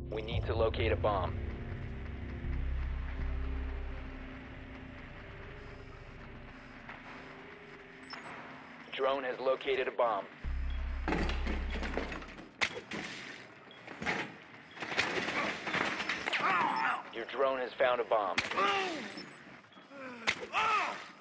We need to locate a bomb. Drone has located a bomb. Your drone has found a bomb.